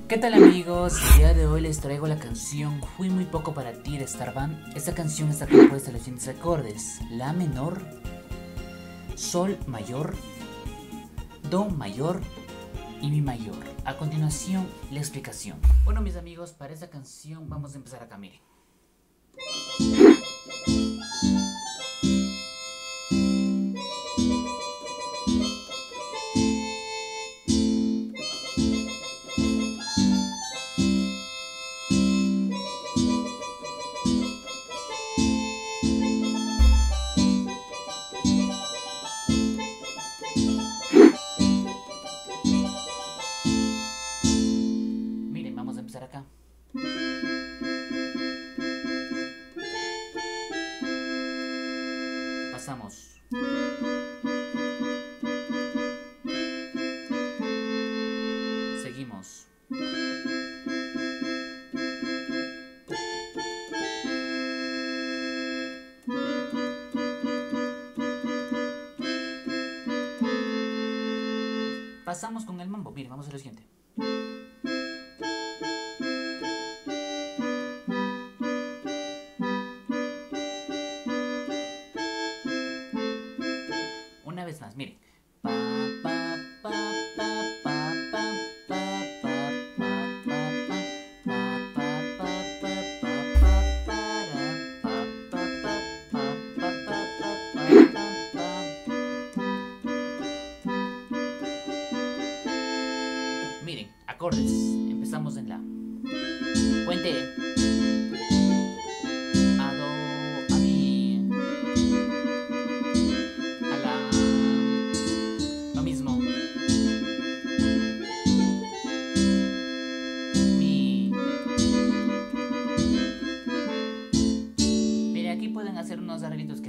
¿Qué tal amigos? El día de hoy les traigo la canción Fui muy poco para ti de Starvan. Esta canción está compuesta de los siguientes acordes: La menor, Sol mayor, Do mayor y Mi mayor. A continuación la explicación. Bueno mis amigos, para esta canción vamos a empezar acá, miren. Miren, vamos a empezar acá. Pasamos. Seguimos. Pasamos con el mambo. Miren, vamos a lo siguiente. Una vez más, miren. Pa, pa, pa, pa, pa, pa, pa, pa, pa, pa, pa, pa, pa, pa, pa, para, pa, pa, pa, pa, pa, pa, pa, pa. Miren, acordes. Empezamos en la. Puente. A do, a mi, a la. Lo mismo. Mi. Mire, aquí pueden hacer unos arreglitos que